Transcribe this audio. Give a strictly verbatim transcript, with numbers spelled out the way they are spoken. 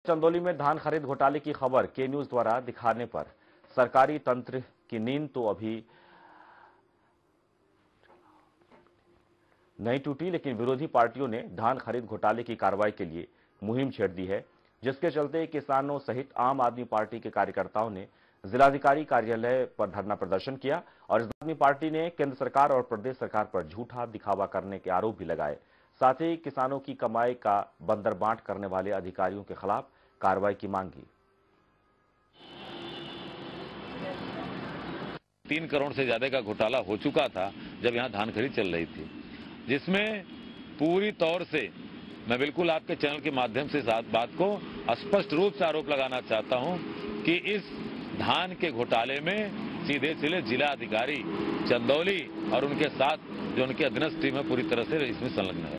चंदौली में धान खरीद घोटाले की खबर के न्यूज द्वारा दिखाने पर सरकारी तंत्र की नींद तो अभी नहीं टूटी, लेकिन विरोधी पार्टियों ने धान खरीद घोटाले की कार्रवाई के लिए मुहिम छेड़ दी है, जिसके चलते किसानों सहित आम आदमी पार्टी के कार्यकर्ताओं ने जिलाधिकारी कार्यालय पर धरना प्रदर्शन किया और इस आदमी पार्टी ने केंद्र सरकार और प्रदेश सरकार पर झूठा दिखावा करने के आरोप भी लगाए। साथ ही किसानों की कमाई का बंदरबांट करने वाले अधिकारियों के खिलाफ कार्रवाई की मांग की। तीन करोड़ से ज्यादा का घोटाला हो चुका था जब यहां धान खरीद चल रही थी, जिसमें पूरी तौर से मैं बिल्कुल आपके चैनल के माध्यम से इस बात को स्पष्ट रूप से आरोप लगाना चाहता हूं कि इस धान के घोटाले में सीधे सीधे जिला अधिकारी चंदौली और उनके साथ जो उनकी अधीनस्थ टीम है पूरी तरह से इसमें संलग्न है।